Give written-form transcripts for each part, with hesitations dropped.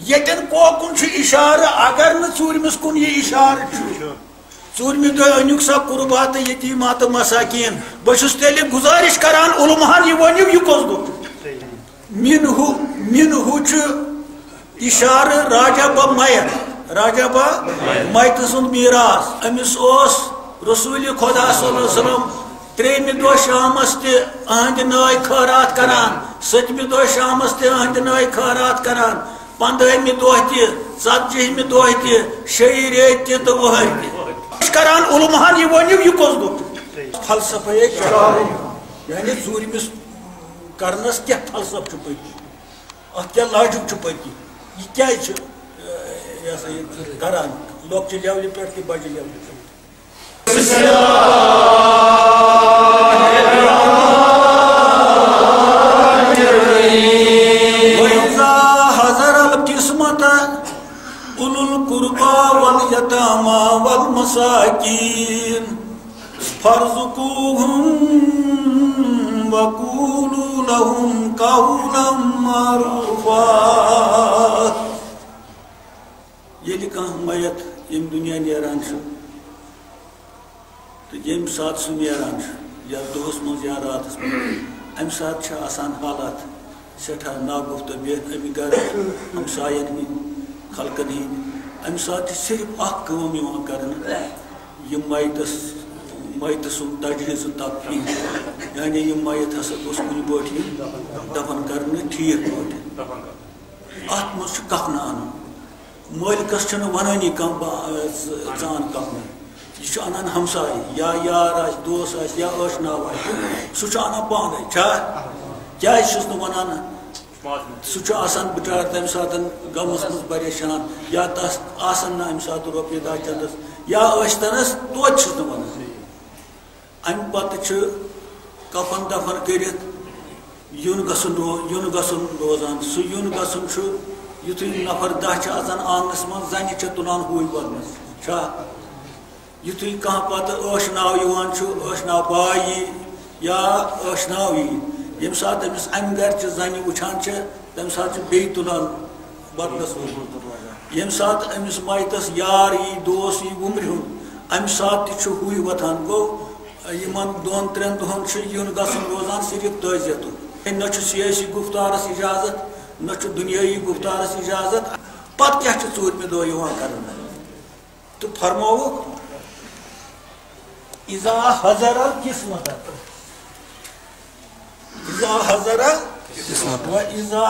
یتن کوکن اشارہ اگر نورمس کن یہ اشارہ ژوٗرمہِ دۄہ أنِو سا قربات یتیمات مساکین بہٕ چھُس تیٚلہِ گزارش کران علماہن یہِ ؤنِو یہِ کۄس گوٚو منہُ چھُ اشارہ راجا با میت سُنٛد میراث أمِس اوس رسول خدا صلی اللہ علیہ وسلم ترٛیٚیمہِ دۄہ شامس تہِ أہنٛدِ نٲے خٲرات کران 7مہِ دۄہ شامس تہِ أہنٛدِ نٲے خٲرات کران 15مہِ دۄہ تہِ 40مہِ دۄہ تہِ 6 ریٚتۍ تہِ تہٕ 10 تہِ کران علماہن یہ ؤنِو یہِ کۄس گوٚو فلسفہ یعنی ژوٗرمِس کرنس کیٛاہ فلسفہ چھُ پٔتۍ اتھ کیٛاہ لاجِک چھُ پٔتۍ یہِ کیٛازِ چھُ یہِ ہسا یہِ کران لۄکچہِ لیولہِ پٮ۪ٹھ تہِ بجہِ لیولہِ پٮ۪ٹھ اولو القربى واليتامى والمساكين فارزقوهم وقولوا لهم قولا معروفا ییٚلہِ کانٛہہ میت ییٚمہِ دُنیا نیران چھُ تہٕ ییٚمہِ ساتہٕ سُہ نیران چھُ یا دۄہس منٛز یا راتس منٛز امہِ ساتہٕ چھِ آسان حالات سٮ۪ٹھاہ ناگُفتہٕ اَمہِ گرٕ ہمساین ہٕنٛدۍ خلقن ہٕنٛدۍ امہِ ساتہٕ چھِ صرف اکھ کٲم یِوان کرنہٕ یہِ میتہٕ سُنٛد تجہیٖز تفریٖح یعنی یہِ میت ہسا گوٚژھ کُنہِ پٲٹھۍ یُن دفن کرنہٕ ٹھیٖک پٲٹھۍ اتھ منٛز چھُ کفنہٕ انُن مٲلکس چھُنہٕ ونٲنی کانٛہہ ژٕ ان کفنہٕ یہِ چھُ انان ہمساے یا یار آسہِ دوس آسہِ یا ٲشناو آسہِ سُہ چھُ انان پانے چھا کیٛازِ چھُس نہٕ ونان سُہ چھُ آسان بِچار تمہِ ساتہٕ غمس منٛز پریشان یا تس آسان نہٕ امہِ ساتہٕ رۄپیہِ دہ چندس یا ٲسۍتنس توتہِ چھُس نہٕ ونان امہِ پتہٕ چھُ کفن دفن کٔرِتھ یُن گژھُن روزان سُہ یُن گژھُن چھُ یُتھُے نفر دہ چھِ اژان آنگنس منٛز زنہِ چھِ تُلان ہوٗۍ ودنس چھا یُتھُے کانٛہہ پتہٕ ٲشناو یِوان چھُ ٲشناو باے یی یا ٲشناو یی ییٚمہِ ساتہٕ أمِس امہِ گرچہِ زنہِ وٕچھان چھِ تمہِ ساتہٕ چھِ بیٚیہِ تُلان بدلس ییٚمہِ ساتہٕ أمِس میتس یار یی دوس یی وُمرِ ہُنٛد امہِ ساتہٕ تہِ چھُ ہوٗۍ وۄتھان گوٚو یِمن 2-3 دۄہن چھُ یُن گژھُن روزان صرف تعزیتُک نہ چھُ سیٲسی گُفتارس اجازت نہ چھُ دُنیٲیی گُفتارس اجازت پتہٕ کیٛاہ چھُ 4مہِ دۄہ یِوان کرنہٕ تہٕ فرمووُکھ اذا حضر القسمت اذا حضر واذا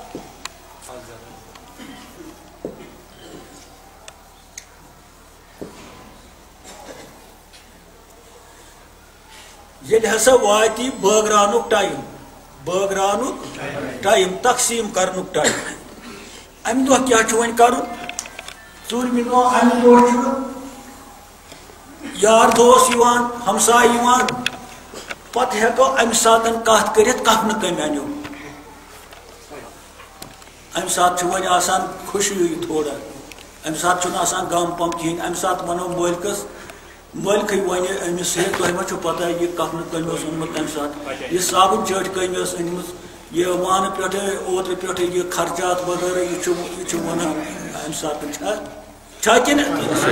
ییٚلہِ ہسا واتی بٲگراونُک ٹایم تقسیٖم کرنُک ٹایم امہِ دۄہ کیٛاہ چھُ وۄنۍ کرُن 4مہِ دۄہ امہِ دۄہ چھُ یار دوس یِوان ہمساے یِوان پتہٕ ہٮ۪کو امہِ ساتہٕ کتھ کٔرِتھ کفنہٕ کٔمۍ انیو امہِ ساتہٕ چھُ وۄنۍ آسان خوشی تھوڑا امہِ ساتہٕ چھُنہٕ آسان غم پم کِہیٖنۍ امہِ ساتہٕ ونو مٲلکٕے وَنہِ أمِس ہے تۄہہِ ما چھُو پتہ یہِ کفنہٕ کٔمۍ اوس اوٚنمُت تمہِ ساتہٕ یہِ صابٕنۍ چٔٹۍ کٔمۍ ٲس أنمٕژ یہِ وانہٕ پٮ۪ٹھٕ اوترٕ پٮ۪ٹھٕ یہِ خرچات وغیرہ یہِ چھُ ونان امہِ ساتہٕ چھا کِنہٕ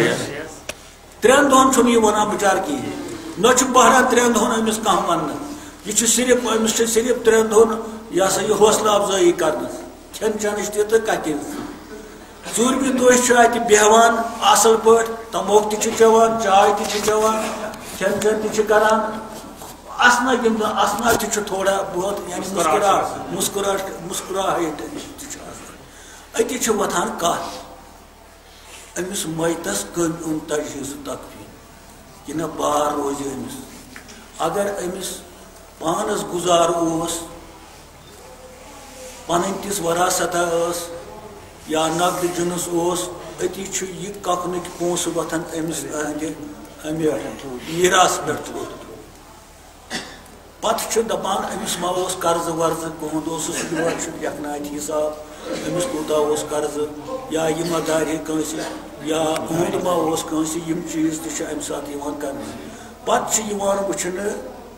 3 دۄہن چھُنہٕ یہِ ونان بِچار کِہیٖنۍ نہ چھُ بہران 3 دۄہن أمِس کانٛہہ وننہٕ یہِ چھُ صرف أمِس چھِ صرف 3 دۄہن یہِ ہسا یہِ حوصلہٕ افضٲیی کرنس کھٮ۪ن چٮ۪نٕچ تہِ تہٕ کتہِ 4مہِ دۄہ چھُ اتہِ بیٚہوان اصل پٲٹھۍ تموکھ تہِ چھِ چٮ۪وان چاے تہِ چھِ چٮ۪وان کھٮ۪ن چٮ۪ن تہِ چھِ کران اسنا گِنٛدان اسنا تہِ چھُ تھوڑا بہت یعنی مسکراہٹ تہِ چھِ آسان أتی چھِ وۄتھان کتھ أمِس میتس کٔمۍ اوٚن تجہیٖز تقفیٖم یہِ نہ بار روزِ أمِس اگر أمِس پانس گُزارٕ اوس پنٕنۍ تِژھ وراثتا ٲس یا نقد جُنس اوس أتی چھُ یہِ کفنٕکۍ پونٛسہٕ وۄتھان أمِس امہِ میٖراث پٮ۪ٹھ پتہٕ چھُ دپان أمِس ما اوس قرضہٕ ورضہٕ کوٚرمُت اوسُس یورٕ چھُ لیکھناوِ حساب أمِس کوٗتاہ اوس قرضہٕ یا یہِ ما دارِ کٲنٛسہِ یا أہنٛدِ ما اوس کٲنٛسہِ یِم چیٖز تہِ چھِ امہِ ساتہٕ یِوان کرنہٕ پتہٕ چھِ یِوان وٕچھنہٕ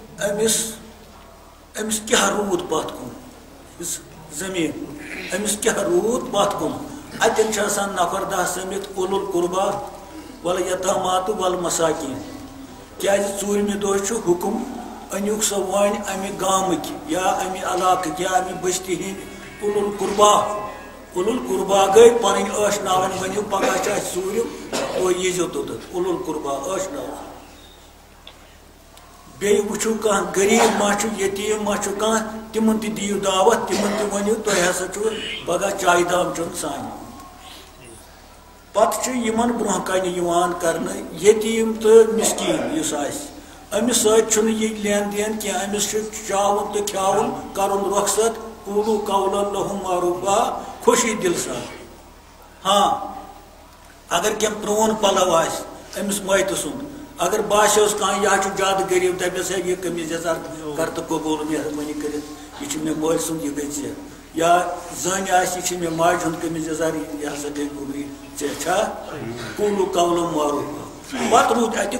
أمِس کیٛاہ روٗد پتھ کُن یُس زٔمیٖن أمِس کیٛاہ روٗد پتھ کُن اتن نفر 10 سمت اولو القربا والیتامات والمساکین کیا ژوٗرمہِ دۄہ چھُ حکم انیُک سۄ وٲنۍ امہِ گامٕکۍ یا امہِ علاقٕکۍ یا امہِ بستی ہٕنٛدۍ اولو القربا گٔے پنٕنۍ ٲشناوَن ؤنِو پگاہ چھِ اَسہِ ژوٗرِم تُہۍ ییٖزیو توٚتَتھ اولو القربا ٲشناوَن بیٚیہِ وٕچھِو کانٛہہ غریٖب ما چھُ یتیٖم ما چھُ کانٛہہ تِمن تہِ دِیِو دعوت تِمن تہِ ؤنِو تۄہہِ ہسا چھُ پگاہ چایہِ دام چیوٚن سانہِ پتہٕ چھُ یِمن برونٛہہ کنہِ یِوان کرنہٕ یتیٖم تہٕ مِسکیٖن یُس آسہِ أمِس سۭتۍ چھُنہٕ یہِ لین دین کینٛہہ أمِس چھُ چاوُن تہٕ کھیاوُن کرُن رۄخصت قوٗلوٗ قولاً لَہُم معروٗفا خوشی دِل سان ہاں اگر کینٛہہ پرٛون پلو آسہِ أمِس مٲتہِ سُنٛد اگر باسیوس کانٛہہ یہِ حظ چھُ زیادٕ غریٖب دپیس ہے یہِ قمیٖض یزار کر تہٕ قبوٗل مہربٲنی کٔرِتھ یہِ چھُ مےٚ مٲلۍ سُنٛد یہِ گٔے ژےٚ یا زٔنۍ آسہِ یہِ چھِ مےٚ ماجہِ ہُنٛد قمیٖض یزار یہِ ہسا گٔے قبوٗل ژےٚ چھا قوٗلوٗ قولاً معروٗفا پتہٕ روٗد اَتہِ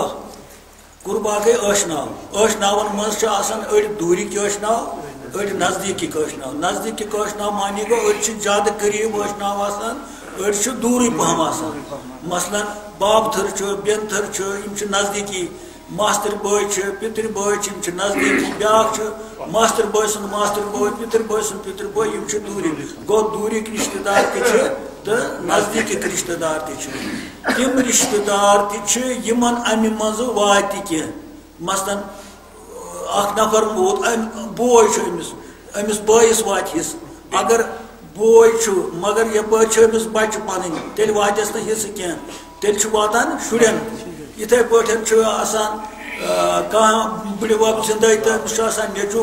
قربا گٔے ٲشناون منٛز چھِ آسان أڑۍ دوٗرِکۍ ٲشناو أڑۍ نزدیٖکٕکۍ ٲشناو نزدیٖکٕکۍ ٲشناو معنی گوٚو أڑۍ چھِ زیادٕ قریٖب ٲشناو آسان أڑۍ چھِ دوٗرٕے پہم آسان مثلاً بابتھٕر چھُ بیٚنتھٕر چھُ یِم چھِ نزدیٖکی ماستٕر بٲے چھِ پِتٕرۍ بٲے چھِ یِم چھِ نزدیٖکی بیٛاکھ چھُ ماستٕر بٲے سُنٛد ماستٕر بٲے پِتٕرۍ بٲے سُنٛد پِتٕر بٲے یِم چھِ دوٗرِ گوٚو دوٗرِکۍ رِشتہٕ دار تہِ چھِ تہٕ نزدیٖکٕکۍ رِشتہٕ دار تہِ چھِ تِم رِشتہٕ دار تہِ چھِ یِمن امہِ منٛزٕ واتہِ کینٛہہ مثلاً اکھ نفر موٗد بوے چھُ أمِس بٲیِس واتہِ حصہٕ اگر بوے چھُ مگر یپٲرۍ چھِ أمِس بچہِ پنٕنۍ تیٚلہِ واتٮ۪س نہٕ حصہٕ کینٛہہ تیٚلہِ چھُ واتان شُرٮ۪ن یِتھے پٲٹھۍ چھُ آسان کانٛہہ بٕڈِبب زِندے تہٕ أمِس چھُ آسان نیٚچوٗ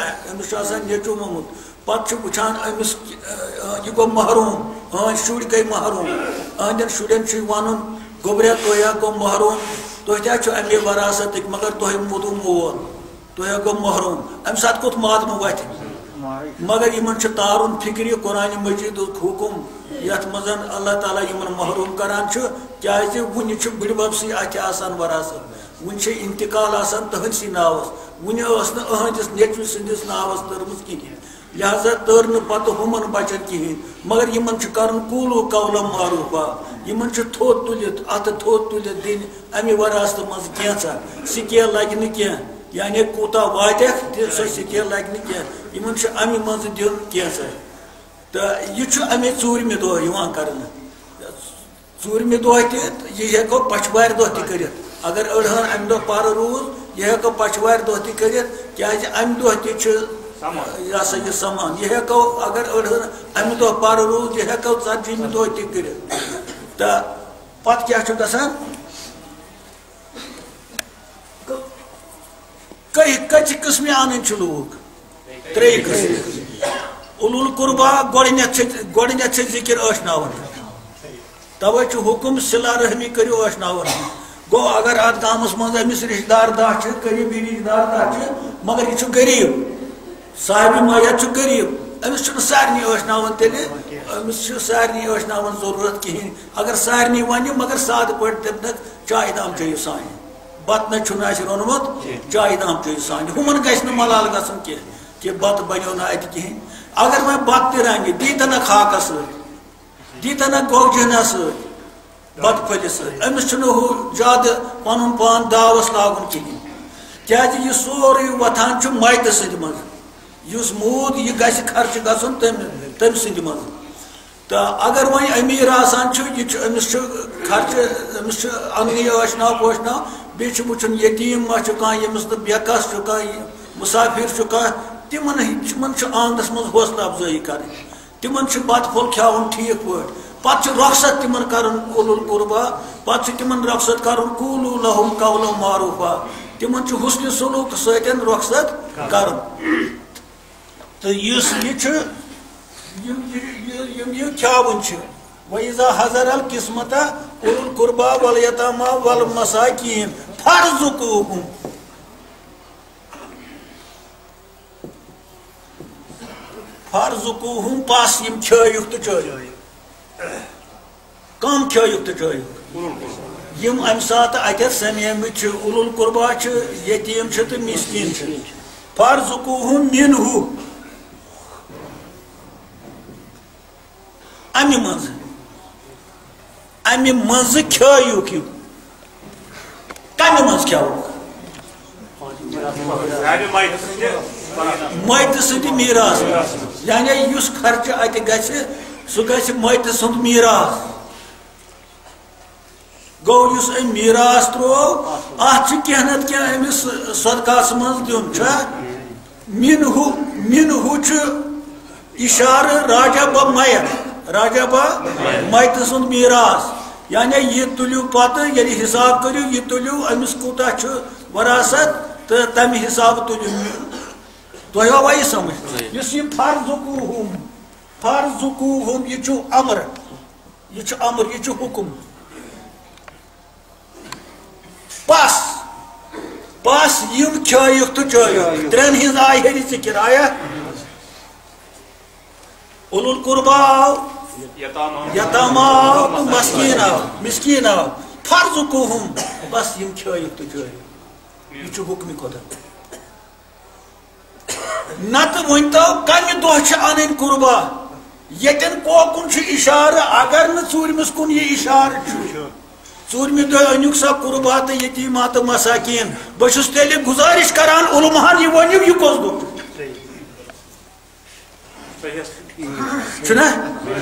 موٚمُت پتہٕ چھُ وٕچھان أمِس یہِ گوٚو محروٗم أہنٛدۍ شُرۍ گٔے محروٗم أہنٛدٮ۪ن شُرٮ۪ن چھُ وَنُن گوٚبریا تُہۍ ہا گوٚو محروٗم تُہۍ تہِ حظ چھُ اَمے وراثتٕکۍ مگر تۄہہِ موٗدوٗ مول تُہۍ ہا گوٚو محروٗم اَمہِ ساتہٕ کوٚت ماتمہٕ وتھِ مگر یِمن چھُ تارُن فِکرِ قرآنِ مجیٖدُک حُکُم یتھ منٛز اللہ تعالیٰ یِمن محروٗم کران چھُ کیازِ وُنہِ چھُ بٕڈِببسٕے اتھِ آسان وراثت وُنہِ چھِ انتقال آسان تٔہنٛدسٕے ناوس وُنہِ ٲس نہٕ أہنٛدِس نیٚچوِ سٕنٛدِس ناوس تٔرمٕژ کِہینۍ لہذا تٔر نہٕ پتہٕ ہُمن بچن کِہینۍ مگر یِمن چھُ کرُن قوٗلوٗ قولاً معروٗفا یِمن چھُ تھوٚد تُلِتھ اتھٕ تھوٚد تُلِتھ دِنۍ امہِ وراثتہٕ منٛز کینٛژھا سِکیل لگہِ نہٕ کینٛہہ یعنی کوٗتاہ واتٮ۪کھ سۄ سِکیل لگہِ نہٕ کینٛہہ یِمن چھُ امہِ منٛزٕ دیُن کینٛژھا تہٕ یہِ چھُ امے ژوٗرمہِ دۄہ یِوان کرنہٕ ژوٗرمہِ دۄہ تہِ یہِ ہٮ۪کو پچھوارِ دۄہ تہِ کٔرِتھ اگر أڑہن امہِ دۄہ پرٕ روٗد یہِ ہٮ۪کو پچھوارِ دۄہ تہِ کٔرِتھ کیازِ امہِ دۄہ تہِ چھُ یہِ ہسا یہِ سمان یہِ ہٮ۪کو اگر أڑہن امہِ دۄہ پرٕ روٗد یہِ ہٮ۪کو ژتجِہمہِ دۄہ تہِ کٔرِتھ تہٕ پتہٕ کیاہ چھُ گژھان کٔژِ قٕسمہِ اَنٕنۍ چھِ لوٗکھ 3 قٕسم اولو القربا گۄڈٕنیتھ چھِ ذِکِر ٲشناوَن توے چھُ حُکُم صِلہ رحمی کٔرِو ٲشناوَن گوٚو اگر اتھ گامس منٛز أمِس رِشتہٕ دار 10 چھِ قریٖبی رِشتہٕ دار 10 چھِ مگر یہِ چھُ غریٖب صاحبِ مایت چھُ غریٖب أمِس چھُنہٕ سارنٕے ٲشناوَن تیٚلہِ أمِس چھُ سارنٕے ٲشناوَن ضروٗرت کِہینۍ اگر سارنٕے وَنہِ مگر سادٕ پٲٹھۍ دَپنَکھ چایہِ دام چیٚیِو سانہِ بتہٕ نہ چھُنہٕ اَسہِ روٚنمُت چایہِ دام چیٚیِو سانہِ ہُمن گژھِ نہٕ ملال گژھُن کینٛہہ کہِ بتہٕ بنیو نہٕ اَتہِ کِہینۍ اگر وۄنۍ بتہٕ تہِ رنہِ دیٖتنکھ ہاکس سۭتۍ دیٖتنکھ گۄگجہٕ سۭتۍ بتہٕ پھٔلِس سۭتۍ أمِس چھُنہٕ ہُہ زیادٕ پنُن پان داوس لاگُن کِہینۍ کیازِ یہِ سورُے وۄتھان چھُ مایتہٕ سٕنٛدِ منٛز یُس موٗد یہِ گژھِ خرچہٕ گژھُن تٔمۍ سٕنٛدِ منٛز تہٕ اگر وۄنۍ أمیٖر آسان چھُ یہِ چھُ أمِس چھُ خرچہٕ أمِس چھُ اَننٕے ٲشناو پوشناو بیٚیہِ چھُ وٕچھُن یتیٖم ما چھُ کانٛہہ ییٚمِس نہٕ بیکس چھُ کانٛہہ مُسافِر چھُ کانٛہہ تِمن چھُ آنٛگنس منٛز حوصلہٕ افضٲیی کرٕنۍ تِمن چھُ بتہٕ پھوٚل کھیاوُن ٹھیٖک پٲٹھۍ پتہٕ چھُ رۄخصت تِمن کرُن اولو القربا پتہٕ چھُ تِمن رۄخصت کرُن قوٗلوٗ لَہُم قولاً معروٗفا تِمن چھُ حُسنِ سلوٗک سۭتۍ رۄخصت کرُن تہٕ یُس یہِ چھُ یِم یہِ کھیاوُن چھِ وَإِذَا حَضَرَ الْقِسْمَةَ أُولُو الْقُرْبَى وَالْيَتَامَى وَالْمَسَاكِينَ فَارْزُقُوهُم پاس یِم کھیٲیِکھ تہٕ چٲیِکھ کم کھیٲیِکھ تہٕ چٲیِکھ یِم اَمہِ ساتہٕ اَتٮ۪تھ سَمیمٕتۍ چھِ اولو القربا چھِ یتیٖم چھِ تہٕ مِسکیٖن چھِ فَارْزُقُوهُم مِنْہُ امہ مز کھیوک کمہ مز کھیوک مت سند میراث یعنی اس خرچہ ات گژھِ سہ گژھِ مت سند میراث گو اس میراث ترو ات کینٛہہ نتہٕ کینٛہہ أمِس صدقس منٛز دیُن چھا منہ چھ اشارہ راجہ با میت سند میراث یعنی یہ تلیو پتہ ییٚلہِ حساب کٔرِو یہ تلیو أمِس کوٗتاہ چھُ وراثت تو تمہ حساب تلیو تۄہہِ آوا یہِ سمجھ یُس یہِ فرضُکوٗہُم یہِ چھُ امر یہ چھُ حکم پس یم کھیوک تو چوک ترین ہز آئی ہیری ذکر آیا اولو القربا آو یتاما آو تو مسکین آو فرضکوہم بس یم کھیوک تو چوک یہ چھو حکمی خدا نت ونتو کمی دو چھ انن قربا یتن کوکن چھ اشارہ اگر نہ ژوٗرمِس کُن یہ اشارہ چھُ ژوٗرمہِ دۄہ أنِو سا قربا تہٕ یتیٖما تہٕ مساکیٖن بہٕ چھُس تیٚلہِ گُزٲرِش کران علماہن یہِ ؤنِو یہِ کۄس دۄہ چھُنا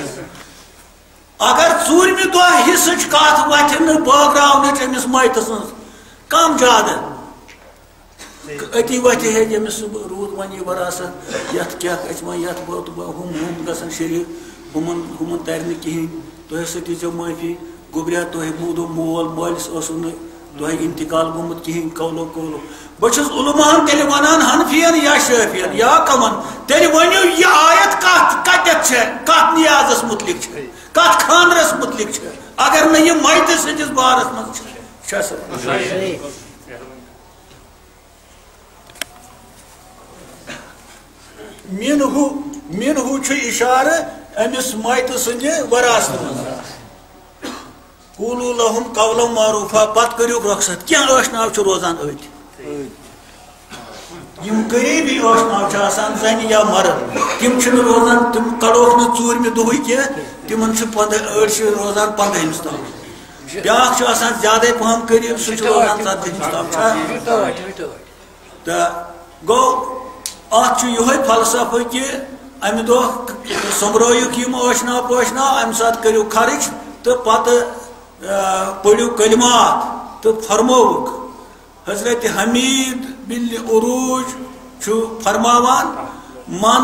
اگر ژوٗرمہِ دۄہ حصٕچ کتھ وتھِ نہٕ بٲگراونٕچ أمِس مٲتہِ سٕنٛز کم زیادٕ أتی وتھِ ہے ییٚمِس روٗد وۄنۍ یہِ وراثت یتھ کیٛاہ اَسہِ وۄنۍ یتھ ہُم گژھن شریٖک ہُمن ترِ نہٕ کِہیٖنۍ تُہۍ ہسا دیٖزیو معٲفی گوٚبریا تۄہہِ موٗدو مول مٲلِس اوسوٕ نہٕ تۄہہِ انتقال گوٚمُت کِہیٖنۍ قولو بہٕ چھُس علماہن تیٚلہِ ونان حنفین یا شٲفین یا کمن تیٚلہِ ؤنِو یہِ آیت کتٮ۪تھ چھےٚ کتھ نیازس متعلق چھِ کتھ خانٛدرس متعلق چھِ اگر نہٕ یہِ مٲتہِ سٕنٛدِس بارس منٛز چھےٚ سا منہُ چھُ اشارہ أمِس مٲتہِ سٕنٛدِ وراثتہٕ منٛز قولوا لهم قولا معروفا پتہٕ کٔرِو رۄخصت کینٛہہ ٲشناو چھُ روزان أتھۍ یم قریبی ٲشناو چھِ آسان زنہِ یا مرد تِم چھِنہٕ روزان تِم کڑوکھ نہٕ ژوٗرمہِ دۄہٕے کینٛہہ تِمن چھِ أڑۍ چھِ روزان 15ہِمِس تام بیٛاکھ چھُ آسان زیادَے پہم قریب سُہ چھُ روزان 17ہِمِس تام چھا تہٕ گوٚو اتھ چھُ یِہوے فلسفہٕ کہِ امہِ دۄہ سوٚمبرٲیِکھ یِم ٲشناو پٲشناو امہِ ساتہٕ کٔرِو خرٕچ تہٕ پتہٕ پڑھو کلمات تو فرموک حضرت حمید بن عروج چھو فرماوان من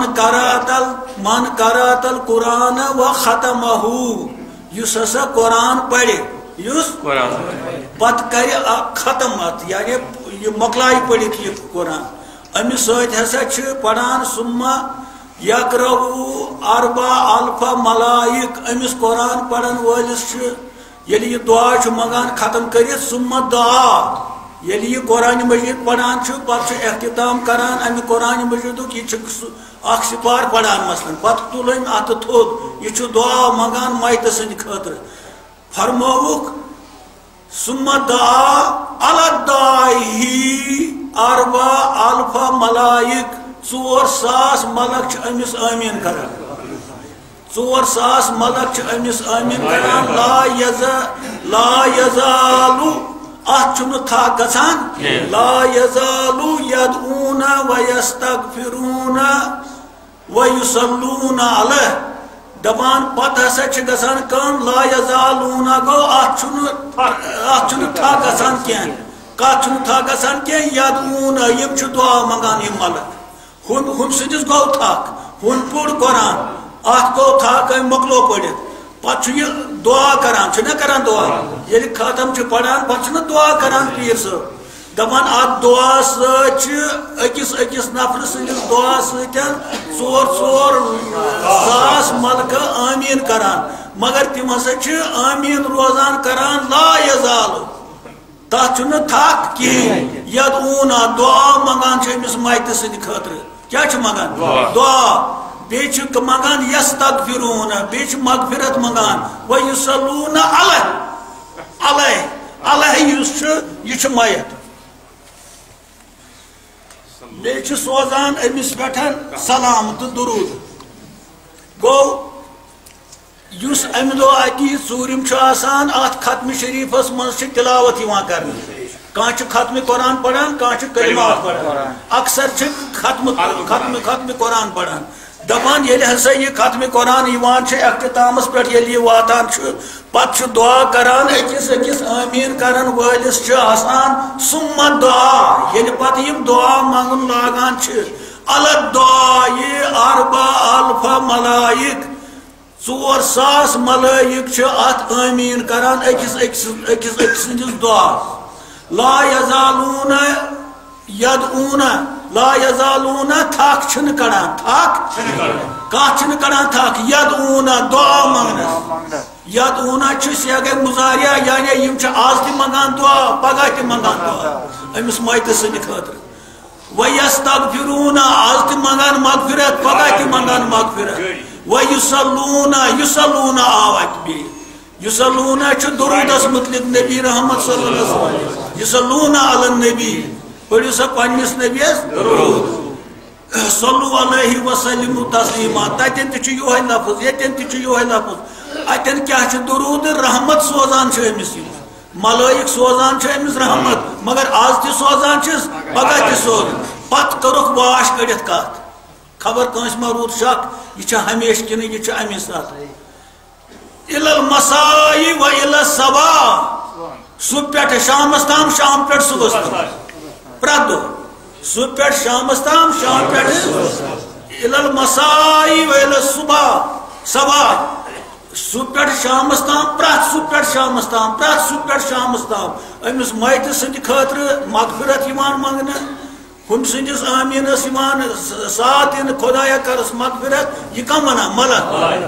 قرأت القرآن و ختمہ یس ہسا قرآن پڑھے یس پت کر ختمت یعنی یہ مکلائی پڑھت یہ قرآن امس ست ہسا چھ پڑھان سما یقرأ 4,000 ملائک امس قرآن پڑھن وٲلِس چھ ییٚلہِ یہِ دعا چھُ منگان ختم کٔرِتھ سُمت دعا ییٚلہِ یہِ قرآن مجید پڑھان چھُ پتہٕ چھُ اختتام کران امہِ قرآن مجیدُک یہِ چھُ اکھ سپار پڑھان مثلاً پتہٕ تُل أمۍ اتھٕ تھوٚد یہِ چھُ دعا منگان مٲتہِ سٕنٛدِ خٲطرٕ فرمووُکھ سُمت دعا علی الداعی 4,000 ملائک 4,000 ملک چھِ أمِس آمیٖن کران 4,000 ملک چھِ أمِس آمیٖن کران لا یزالو اتھ چھُنہٕ تھکھ گژھان لا یزالو یدعون و یستغفرون و یصلون علیہ دپان پتہٕ ہسا چھِ گژھان کٲم لا یزالون گوٚو اتھ چھُنہٕ تھکھ گژھان کینٛہہ کتھ چھُنہٕ تھکھ گژھان کینٛہہ یدعون یِم چھِ دعا منگان یِم ملک ہُم سٕنٛدِس گوٚو تھکھ ہُن پوٚر قرآن اتھ گوٚو تھکھ أمۍ مۄکلو پٔرِتھ پتہٕ چھُ یہِ دعا کران چھُنہ کران دعا ییٚلہِ ختم چھُ پران پتہٕ چھُنہ دعا کران پیٖر صٲب دپان اتھ دعا سۭتۍ چھِ أکِس نفرٕ سٕنٛدِس دعا سۭتۍ 4,000 ملکہٕ آمیٖن کران مگر تِم ہسا چھِ آمیٖن روزان کران لا یزالو تتھ چھُنہٕ تھکھ کِہیٖنۍ یدعون دعا منگان چھِ أمِس مٲتہِ سٕنٛدِ خٲطرٕ کیٛاہ چھِ منگان دعا بیٚیہِ چھِ منگان یستغفرون بیٚیہِ چھِ مغفرت منگان و یصلون علیہ یُس چھُ یہِ چھُ مَیت بیٚیہِ چھِ سوزان أمِس پٮ۪ٹھ سلام تہٕ درود گوٚو یُس امہِ دۄہ اَتی ژوٗرِم چھُ آسان اَتھ ختمہِ شریٖفَس منٛز چھِ تِلاوت یِوان کرنہٕ کانٛہہ چھُ ختمہِ قرآن پران کانٛہہ چھُ کلمات پران اکثر چھِ ختمہِ قرآن پران دپان ییٚلہِ ہسا یہِ ختمہِ قرآن یِوان چھُ اختتامس پٮ۪ٹھ ییٚلہِ یہِ واتان چھُ پتہٕ چھُ دعا کران أکِس أکِس آمیٖن کرن وٲلِس چھُ آسان سُمت دعا ییٚلہِ پتہٕ یِم دعا منٛگُن لاگان چھِ الگ دعا یہِ اربا الفا ملائک 4,000 ملائک چھِ اتھ آمیٖن کران أکِس سٕنٛدِس دعا لا یزالون یدعون لا یزالون تھک چھنہٕ کڑان کانٛہہ چھنہٕ کڑان تھک یدعون دعا منگنس یدعون چھُ سیغہ مضارع یعنی یِم چھِ آز تہِ منگان دعا پگاہ تہِ منگان دعا أمِس مایتہٕ سٕنٛدِ خٲطرٕ وَیَسْتَغْفِرُونَ آز تہِ منگان مغفرت پگاہ تہِ منگان مغفرت وَیُصَلُّونَ آو اَتہِ بیٚیہِ یُصَلُّونَ چھُ درودس متعلق نبی رحمت صلی اللہ علیہ وسلم یُصَلُّونَ علی النبی پڑھو سا پننس نبیس درود صلو علیہ وسلم تسلیما تتین تہِ چھُ یوہے لفظ یتین تہِ چھُ یوہے لفظ اتین کیا چھُ درود رحمت سوزان چھُ أمِس یِم ملائک سوزان چھِ أمِس رحمت مگر آز تہِ سوزان چھِس پگاہ تہِ سوزان پتہٕ کٔرٕکھ واش کٔڑِتھ کتھ خبر کٲنٛسہِ ما روٗد شک یہِ چھا ہمیشہٕ کِنہٕ یہِ چھُ امی ساتہٕ الى المسائی و الى الصباح صبح پٮ۪ٹھ شامس تام شام پٮ۪ٹھ صبحس تام پرٛٮ۪تھ دۄہ صبح پٮ۪ٹھ شامس تام شام پٮ۪ٹھ الى المسائی و الى الصباح صبح پٮ۪ٹھ شامس تام پرٛٮ۪تھ صبح پٮ۪ٹھ شامس تام پرٛٮ۪تھ صبح پٮ۪ٹھ شامس تام أمِس مایتہٕ سٕنٛدِ خٲطرٕ مغفرت یِوان منٛگنہٕ ہُمہِ سٕنٛدِس آمیٖنس یِوان ساتھ دِنہٕ خۄدایا کرس مغفرت یہِ کم ونان ملک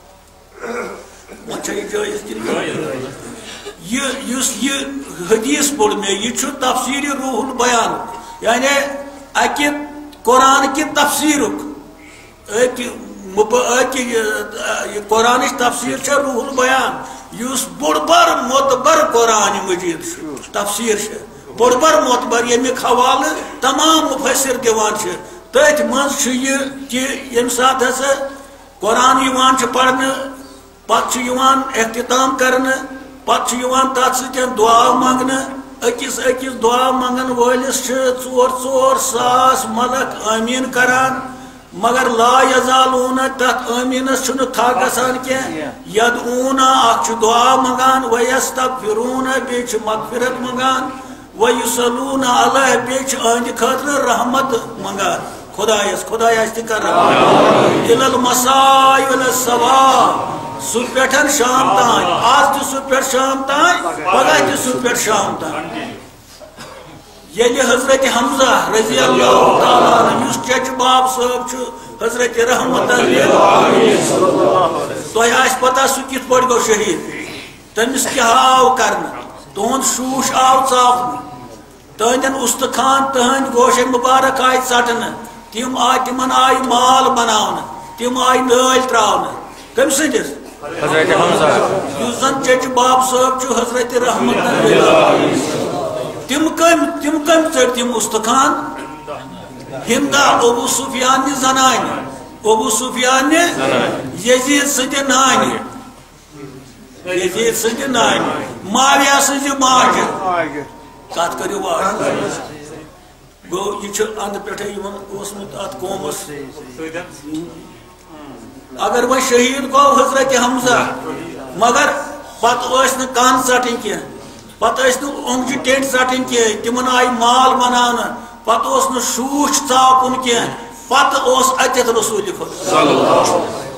یہ حدیث پوٚر مےٚ یہِ چھُ تفسیٖر روح البیان یعنی اکہِ قرآن کہِ تفسیٖرُک قرآنٕچ تفسیٖر چھےٚ روح البیان یُس بوٚڑ بار معتبر قرآن مجیٖد چھُ تفسیٖر چھےٚ بوٚڑ بار معتبر ییٚمیُک حوالہٕ تمام مُفسِر دِوان چھِ تٔتھۍ منٛز چھُ یہِ کہِ ییٚمہِ ساتہٕ ہسا قرآن یِوان چھُ پرنہٕ پتہٕ چھُ یِوان اختتام کرنہٕ پتہٕ چھُ یِوان تتھ سۭتۍ دعا منٛگنہٕ أکِس دعا منٛگن وٲلِس چھِ 4,000 ملک آمیٖن کران مگر لا یزالون تتھ آمیٖنس چھُنہٕ تھک گژھان کینٛہہ یدعون اکھ چھُ دعا منٛگان وَیَسْتَغْفِرُونَ بیٚیہِ چھِ مغفرت منٛگان وَیُصَلُّونَ علیہ بیٚیہِ چھِ أہنٛدِ خٲطرٕ رحمت منٛگان خۄدایس تہِ کر الى المسائی و الى الصباح صبح پٮ۪ٹھ شام تام آز تہِ صبح پٮ۪ٹھ شام تام پگاہ تہِ صبح پٮ۪ٹھ شام تام ییٚلہِ حضرت حمزہ رضی اللہ تعالیٰ عنہ یُس چچہِ باب صٲب چھُ حضرت رحمت تۄہہِ آسہِ پتہ سُہ کِتھ پٲٹھۍ گوٚو شہیٖد تٔمِس کیٛاہ آو کرنہٕ تُہُنٛد شوٗش آو ژاپنہٕ تٕہنٛدٮ۪ن اُستخان تٕہنٛدۍ گوشے مُبارک آیہِ ژٹنہٕ تِمن آیہِ مال بناونہٕ تِم آیہِ نٲلۍ تراونہٕ کٔمۍ سٕنٛدِس یُس زن چچہِ باب صٲب چھُ حضرت رحمت تِم کٔمۍ ژٔٹۍ تِم اُستخان ہندا ابو سفیان زنانہِ یزید سٕنٛدِ نانہِ معاویہ سٕنٛزِ ماجہِ کتھ کٔرِو واش گوٚو یہِ چھُ انٛدٕ پٮ۪ٹھے یِمن اوسمُت اتھ قومس اگر وۄنۍ شہیٖد گوٚو حضرت حمزہ مگر پتہٕ ٲسۍ نہٕ کن ژٹٕنۍ کینٛہہ پتہٕ ٲسۍ نہٕ اوٚنٛگجہِ ٹیٚنٛٹۍ ژٹٕنۍ کینٛہہ تِمن آیہِ مال بناونہٕ پتہٕ اوس نہٕ شوٗش ژاپُن کینٛہہ پتہٕ اوس اتٮ۪تھ رسوٗلِ خۄدا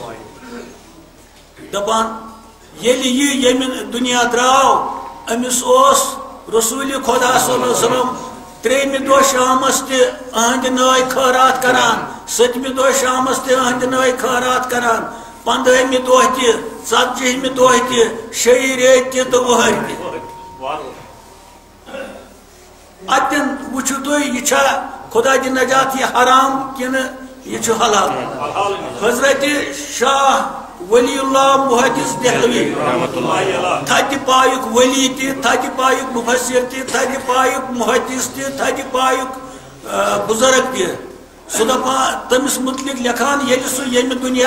دپان ییٚلہِ یہِ ییٚمہِ دُنیا درٛاو أمِس اوس رسوٗلِ خۄدا صلی اللہ علیہ وسلم 3مہِ دۄہ شامس تہِ أہنٛدِ نٲے خٲرات کران 7مہِ دۄہ شامس تہِ أہنٛدِ نٲے خٲرات کران 15مہِ دۄہ تہِ 40مہِ دۄہ تہِ 6 ریٚتۍ تہِ تہٕ 10 تہِ اتٮ۪ن وٕچھِو تُہۍ یہِ چھا خۄدا دِ نجات یہِ حرام کِنہٕ یہِ چھُ حلال حضرت شاہ ولی اللہ محدث دہلوی تھدِ پایُک ولی تہِ تھدِ پایُک مفسر تہِ تھدِ پایُک محدث تہِ تھدِ پایُک بزرگ تہِ سہ تمس متعلق لکھان یل دنیا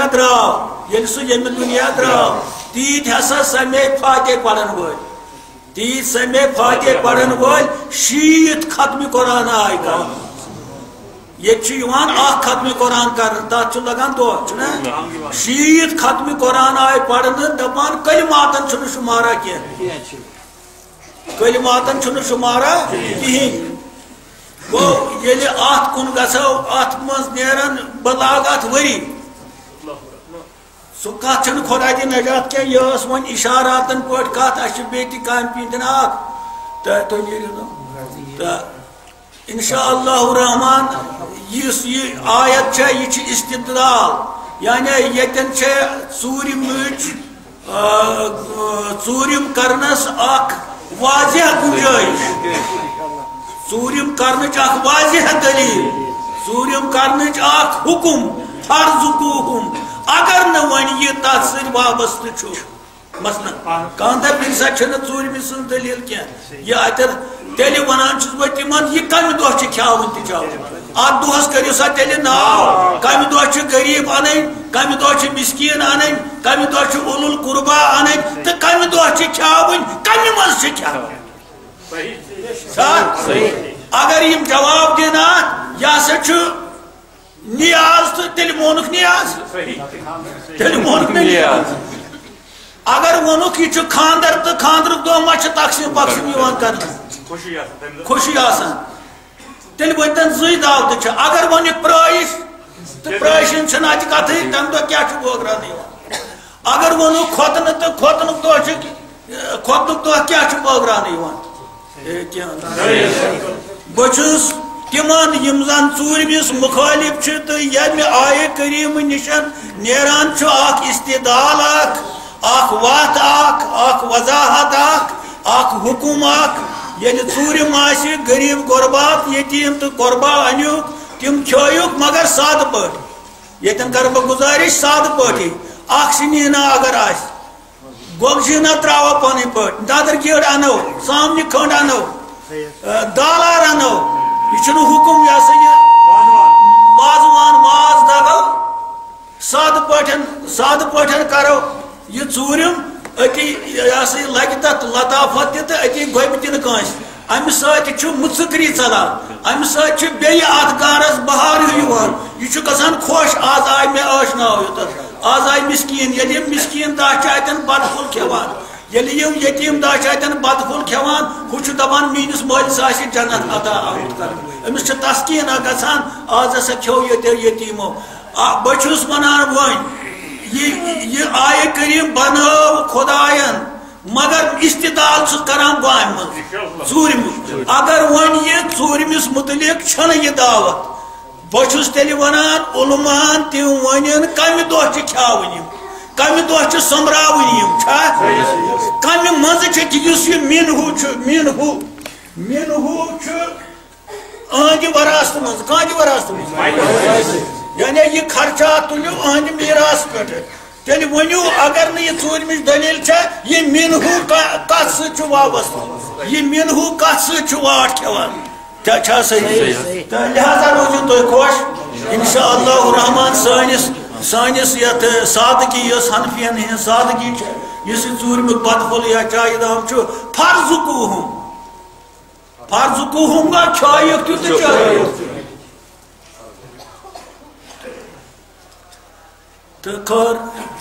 درو تیت ہسا سمے فاتح پڑھن ول تیت سمے فاتح پڑھن ول 60 ختم قرآن آئی کر یہ ختم قرآن کر تک لگان دہ 60 ختم قرآن آئی پڑھنے دپان کلماتن چھ شمارا کی کلماتن چھ شمارا کہین گو یل ات کن گھو ات مز نیران بلاغت وری سہ کت چھ خدا دی نجات کی یہ ون اشاراتن پہ کت اچھے بیت کام پیتن تو انشاء اللہ الرحمن یہ آیت یہ استدلال یعنی یتن ژوٗرِم کرنس اخ واضح گنجائش ژوٗرِم کرنچ اخ واضح دلیل ژوٗرِم کرنچ اخ حکم فرض اگر نہ ون یہ تر ست وابستہ مثلا کاندر بن سا ژوٗرمہِ سٕنٛز دلیل کی یہ اتر تیل ونان بہ تمن یہ کمہ دہ کھیاون تہ چاون ات دہس کریو سا تیل ناو کمہ دہ غریب ان کمہ دہ مسکین ان کمہ دہ اولو القربا ان تو کمہ دہ کھیاون کمہ مز کھیاون اگر یم جواب دین یہ سا نیاز تو تیل مونک نیاز تیل مونک نیاز اگر ونک یہ خاندر تو خاندر دہ ما تقسیم پقسیم کر خوشی آسان تیل ورتن زی دعوت اگر ونک پرائش تو پرائشن چھنا ات کت تم دہ کیا بوگران اگر ونک کھوتن تو کھوتنک دہ کھوتنک دہ کیا بوگران بچس تمن یم زن ژوٗرمِس مخالف تو یمہ آیہ کریم نشن نیران اخ استدال اخ وات اخ وضاحت اخ حکم اخ یل ژوٗرِم آسہِ غریب غربات یتیم تو قربا انیو تم کھیوک مگر سادٕ پٲٹھۍ یتن کر بہ گزارش سادٕ پٲٹھی اخ سنینا اگر آس گۄگجہِ تراو پنٕنۍ پٲٹھۍ ددر گیڑ انو سامنہِ کھنڈ انو دالار انو یہ چھُنہٕ حکم یہ سا یہ وازوان ماز دگو سادٕ پٲٹھۍ کرو یہ ژوٗرِم اتی یہ سا لگہ تک لطافت تہ اتی گوبہ تہ کٲنٛسہِ امہ سۭتۍ چھُ مُژکری ژلان امہ سۭتۍ چھُ بیٚیہِ اتھ گارس بہار یِوان یہ چھُ گژھان خۄش آز آے مےٚ ٲشناو یوٚتَتھ آز آے مسکین ییٚلہِ یِم مسکین دہ چھِ اتٮ۪ن بتہٕ پھوٚل کھٮ۪وان ییٚلہِ یِم یتیٖم دہ چھِ اتٮ۪ن بتہٕ پھوٚل کھٮ۪وان ہُہ چھُ دپان میٲنِس مٲلِس آسہِ جنت عطا آمُت کرنہٕ أمِس چھِ تسکیٖنا گژھان آز ہسا کھیوٚو ییٚتیو یتیٖمو بہٕ چھُس ونان وۄنۍ یہ آیہ کریم بنو خدائن مگر استدال کران گام مز ژوٗرِم اگر ون یہ ژوٗرمِس متعلق چھنہ یہ دعوت بہس تیل ونان علمان تم ون کمہ دہ کھیاون کمہ دہ سمراون کمہ مز اس مینہو اہد وراثت مز کہہ وراثت مز یعنی یہ خرچات تلو اہد میراث پہ تیل ونو اگر نہ یہ ژوٗرمِچ دلیل یہ مینہو کت ست وابستہ یہ مینہو کت ست واٹ کھیوان کیا صحیح لہذا روزو تھی خوش انشاء اللہ الرحمن سانس یت سادگی یس حنفین ہن سادگی اس ژوٗرمیُک بتہٕ پھوٚل یا چایہِ دام فرض کوہم گا چھایک تہ چایک تو خیر